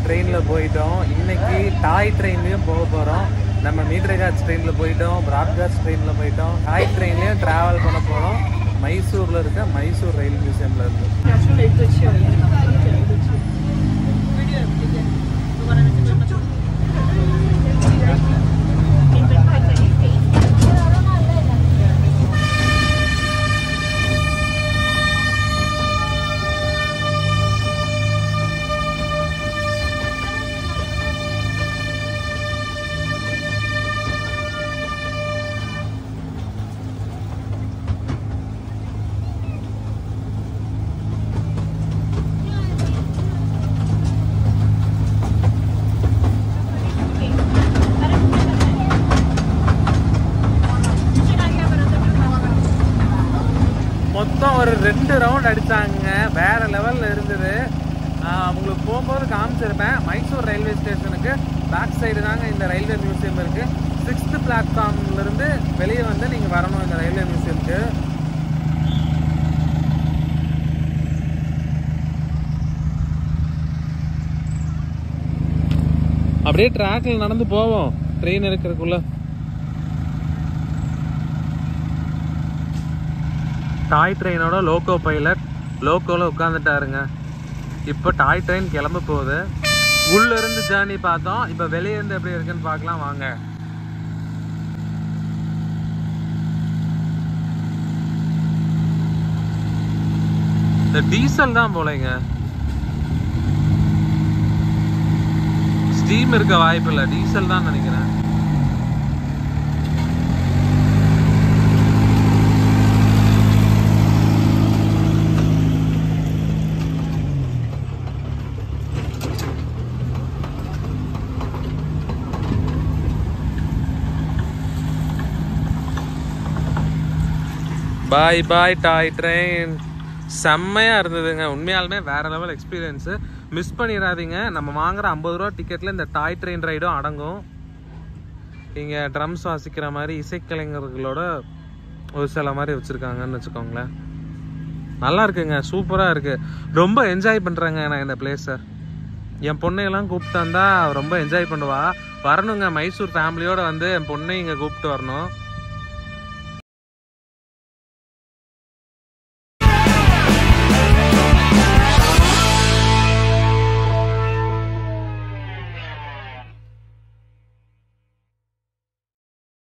ட்ரெயினில் போயிட்டோம். இன்னைக்கு டாய் ட்ரெயின்லேயும் போக போகிறோம். நம்ம மீட்டர்காஜ் ட்ரெயினில் போயிட்டோம், ப்ராட்காஸ்ட் ட்ரெயினில் போயிட்டோம், டாய் ட்ரெயின்லேயும் ட்ராவல் பண்ண போகிறோம். மைசூரில் இருக்க மைசூர் ரயில் மியூசியமில் இருக்கு. மொத்தம் ஒரு 2 ரவுண்ட் அடித்தாங்க. வேறு லெவலில் இருந்தது. உங்களுக்கு போகும்போது காமிச்சிருப்பேன். மைசூர் ரயில்வே ஸ்டேஷனுக்கு பேக் சைடு தாங்க இந்த ரயில்வே மியூசியம் இருக்குது. 6th பிளாட்ஃபார்ம்லேருந்து வெளியே வந்து நீங்கள் வரணும் இந்த ரயில்வே மியூசியமுக்கு. அப்படியே ட்ராக்ல நடந்து போவோம் ட்ரெயின் இருக்கிறதுக்குள்ள. டாய் ட்ரெயினோட லோக்கோ பைலட் லோக்கோவில் உட்காந்துட்டாருங்க. இப்போ டாய் ட்ரெயின் கிளம்ப போகுது. உள்ள இருந்து ஜேர்னி பார்த்தோம். இப்போ வெளியே இருந்து எப்படி இருக்குன்னு பார்க்கலாம் வாங்க. இந்த டீசல் தான் போலங்க, ஸ்டீம் இருக்க வாய்ப்பு இல்லை, டீசல் தான் நினைக்கிறேன். Bye bye toy train. செம்மையாக இருந்ததுங்க. உண்மையாலுமே வேறு லெவல் எக்ஸ்பீரியன்ஸு. மிஸ் பண்ணிடாதீங்க. நம்ம வாங்குகிற 50 ரூபா டிக்கெட்டில் இந்த டாய் ட்ரெயின் ரைடும் அடங்கும். இங்கே ட்ரம்ஸ் வாசிக்கிற மாதிரி இசைக்கலைஞர்களோட ஒரு சில மாதிரி வச்சுருக்காங்கன்னு வச்சுக்கோங்களேன். நல்லா இருக்குங்க, சூப்பராக இருக்குது. ரொம்ப என்ஜாய் பண்ணுறேங்க நான் இந்த பிளேஸை. என் பொண்ணையெல்லாம் கூப்பிட்டு வந்தால் ரொம்ப என்ஜாய் பண்ணுவா. வரணுங்க, மைசூர் ஃபேமிலியோடு வந்து என் பொண்ணை இங்கே கூப்பிட்டு வரணும்.